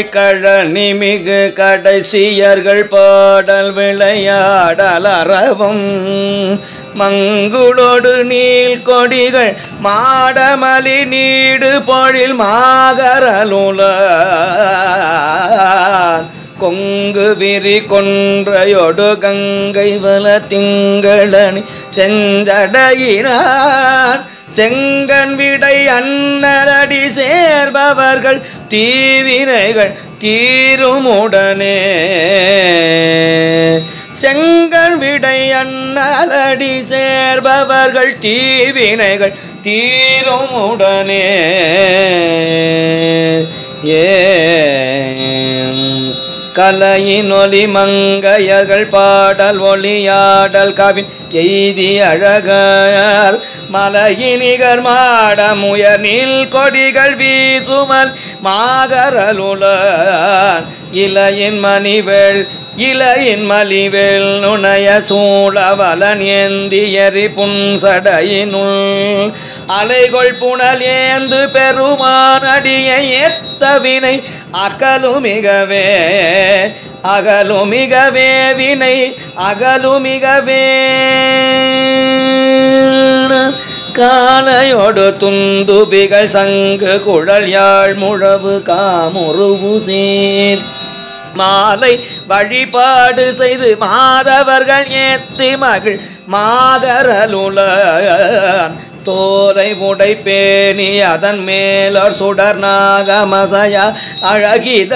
கழனி மிகு கடைசியர்கள் பாடல் விளையாடல் அரவம் மங்குளோடு நீள் கொடிகள் மாடமலி நீடு பொழில் மாகரலுல கொங்கு விரி கொன்றையொடு கங்கை வல திங்களணி செஞ்சடையினார் செங்கன் விடை அண்ணலடி சேர்பவர்கள் தீவினைகள் தீருமுடனே செங்கன் விடை அண்ணலடி சேர்பவர்கள் தீவினைகள் தீருமுடனே கலையின் ஒலி மங்கையர்கள் பாடல் ஒளியாடல் கவின் எய்தி அழகார் மலையினிகர் மாடமுயர் நீள் கொடிகள் வீசுமல் மாகரலுளான் இலையின் மணிவேள் இலையின் மலிவேல் நுணைய சூழவலன் ஏந்தியறி புன்சடையினுள் அலைகொள் புனல் ஏந்து பெருமானடியை ஏத்தவினை அகலுமிகவே அகலுமிகவே வினை அகலுமிகவே காலையோடு துந்துபிகள் சங்கு குழல் யாழ் முழவு காமுருவு சீர் மாலை வழிபாடு செய்து மாதவர்கள் ஏத்தி மகிழ் மாகரலுளான் தோலை உடை பேணி அதன் மேலோர் சுடர் நாகமசையா அழகித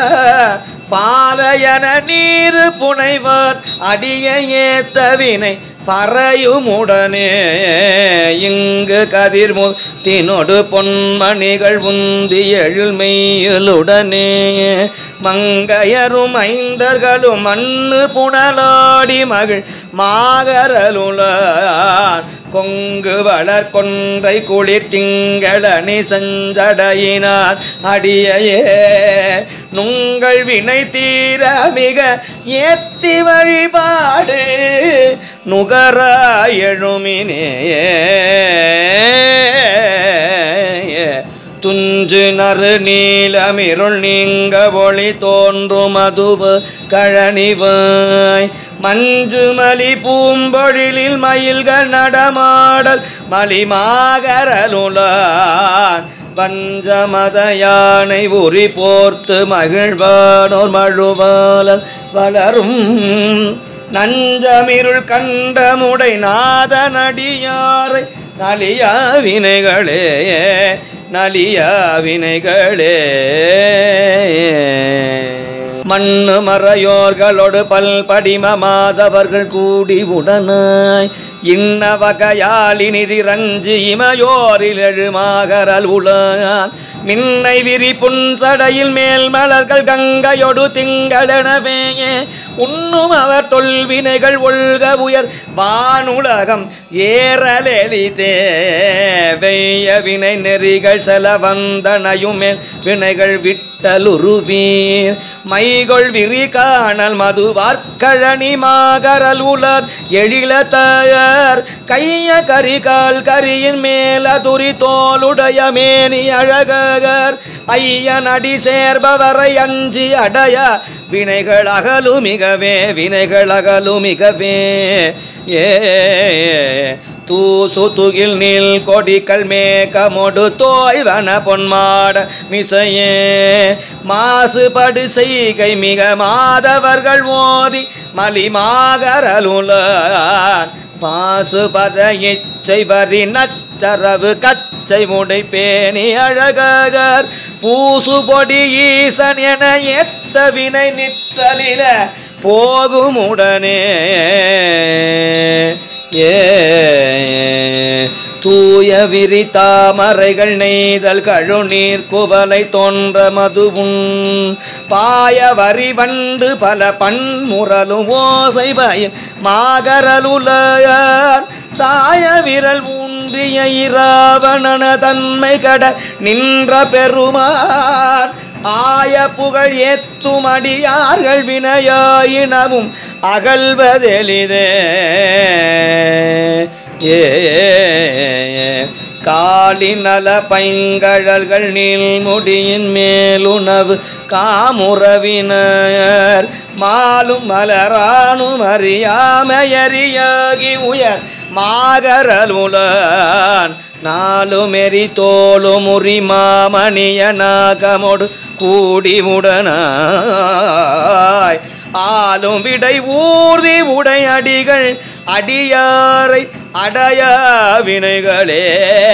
பாலையன நீரு புனைவர் அடிய ஏத்தவினை பறையுமுடனே இங்கு கதிர்முத்தினொடு பொன்மணிகள் உந்தி எழுமெய்யுடனே மங்கையரும் ஐந்தர்களும் மண்ணு புனலாடி மகிழ் மாகரலுளான் கொங்கு வளர் கொன்றை குளிர் திங்களணி செஞ்சடையினார் அடியே நுங்கள் வினை தீர மிக ஏத்தி வழிபாடு நுகரா எழுமினே துஞ்சு நறு நீலமிருள் நீங்க ஒளி தோன்றும் அதுவு கழனிவாய் மஞ்சு மலி பூம்பொழிலில் மயில்கள் நடமாடல் மலிமாகரலுளான் பஞ்சமத யானை உரி போர்த்து மகிழ்வானோர் மழுவாளன் வளரும் நஞ்சமிருள் கண்டமுடை நாதனடியாரை நலியா வினைகளே நலியா வினைகளே மண்ணு மறையோர்களோடு பல்படிம மாதவர்கள் கூடி உடனாய் இன்ன வகையாலினிதி ரஞ்சி இமையோரில் எழுமாகரல் உளான் மின்னை விரி புன்சடையில் மேல் மலர்கள் கங்கையொடு திங்களெனவே உண்ணும் அவர் தொல்வினைகள் ஒழ்க உயர் வானுலகம் ஏறலெளிதே வெய்ய வினை நெறிகள் செல வந்தனையும் மேல் வினைகள் விட்டலுருவீர் மைகொள் விரி காணல் மதுவார்கழனி மாகரல் உலர் எழில தயார் கைய கரிகால் கரியின் மேல துரி தோளுடைய மேனி அழகர் ஐயன் அடி சேர்பவரை அஞ்சி அடைய வினைகள் அகலுமிகவே வினைகள் அகலுமிகவே தூசு துகில் நீல் கொடிகள் மேகமொடு தோய்வன பொன்மாட மிசையே மாசுபடு செய்கை மிக மாதவர்கள் ஓதி மலிமாகரலுளான் பாசுபத இச்சை வரி நச்சரவு கச்சை முடை பேணி அழகர் பூசு பொடி ஈசன் என எத்த வினை நிற்றலில போகுமுடனே தூய விரி தாமரைகள் நெய்தல் கழுநீர் குவலை தோன்ற மதுவும் பாய வரி வண்டு பல பன்முரலும் ஓசை பயில் மாகரலுளான் சாய விரல் ஊன்றிய இராவணன தன்மை கட நின்ற பெருமான் ஆய புகழ் ஏத்தும் அடியார்கள் வினையாயினவும் அகல்வதெளிதே காலினல பைங்கழல்கள் நீள்முடியின் மேலுணவு காமுறவினர் மாலும் மலரானும் அறியாமையறியாகி உயர் மாகரலுளான் நாலுமெறி தோளும் உரி மாமணிய நாகமொடு கூடிவுடனாய் ஆளும் விடை ஊர்தி உடை அடிகள் அடியாரை அடைய வினைகளே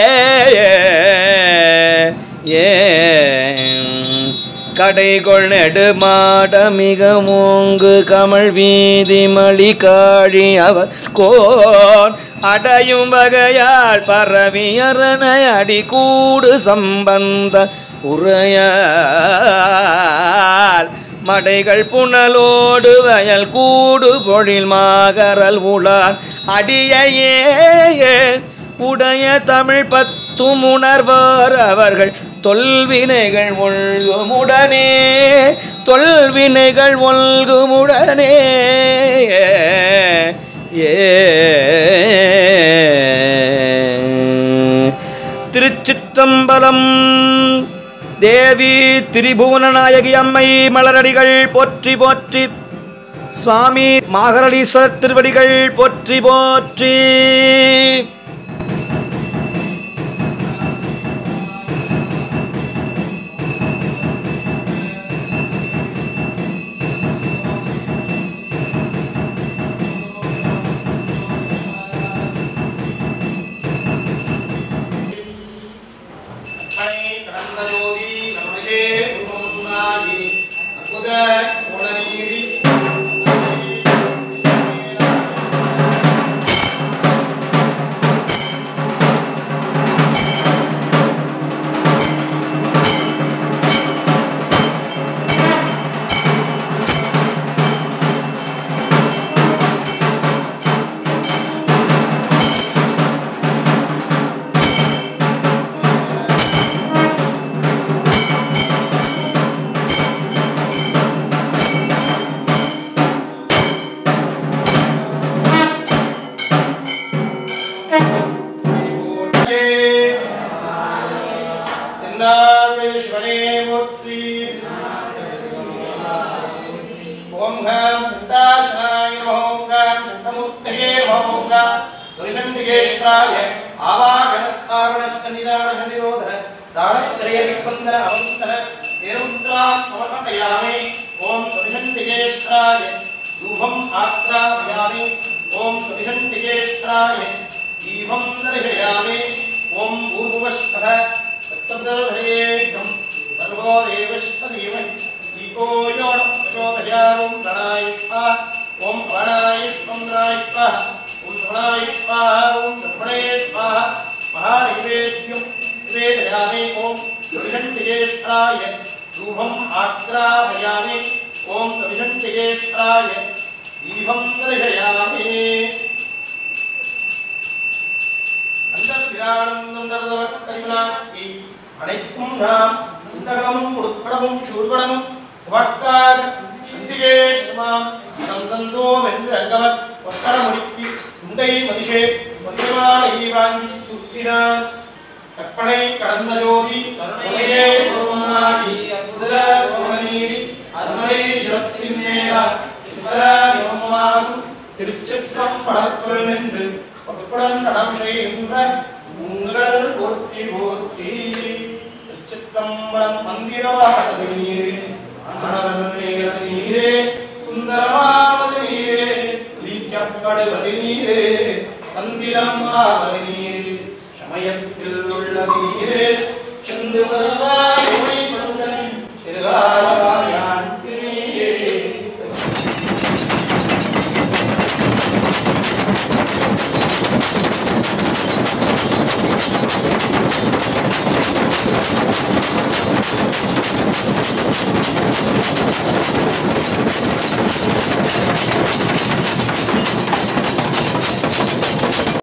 கடைகொள் நெடுமாட மிக மூங்கு கமல் வீதி மலி காழி அவர் கோன் அடையும் வகையால் பரவி அரணை அடி கூடு சம்பந்த உரையால் மடைகள் புனலோடு வயல் கூடு பொழில் மாகரல் உளான் அடியே உடைய தமிழ் பத்தும் உணர்வார் அவர்கள் தொல்வினைகள் ஒல்குமுடனே தொல்வினைகள் ஒல்குமுடனே திருச்சிற்றம்பலம். தேவி திரிபுவனநாயகி அம்மை மலரடிகள் போற்றி போற்றி. சுவாமி மாகரலீஸ்வரர் திருவடிகள் போற்றி போற்றி.